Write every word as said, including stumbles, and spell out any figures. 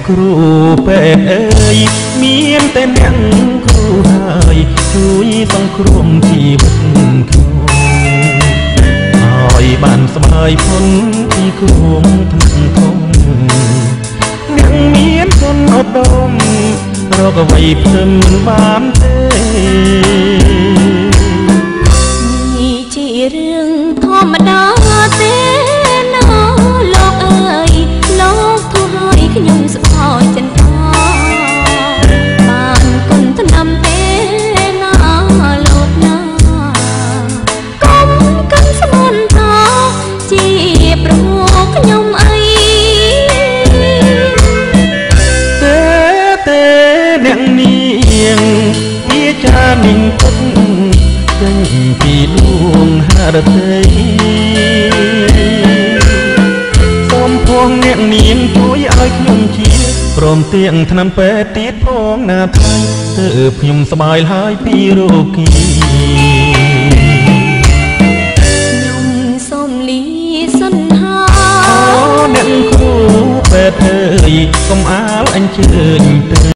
គ្រូពេទ្យអើយមានតែអ្នកគ្រូហើយជួយសង្គ្រោះជីវិតខ្ញុំឲ្យបានស្បាយพ้នពីគ្រោះថ្នាក់ធំអ្នកមានគុណឧត្តមរកអ្វីផ្ទឹមមិនបានទេនេះជារឿងធម្មតាទេណាលោកអើយលោកធូរឲ្យខ្ញុំស្អយចិនតាបានគុណថ្នាំទេណាលោកណាកុំកាន់ស្មន់ថាជាប្រហូខ្ញុំអីទេទេអ្នកនាងវាចាមីងពុតចេញពីដួងហរតីសូមพวงអ្នកនាងជួយឲ្យខ្ញុំជាព្រមទាំងថ្នាំពេទ្យទៀតផងណាថៃទើបខ្ញុំស្បាយហើយពីរោគីខ្ញុំសូមលីសន្ហាអូអ្នកគ្រូពេទ្យអើយកុំអាលអញ្ជើញ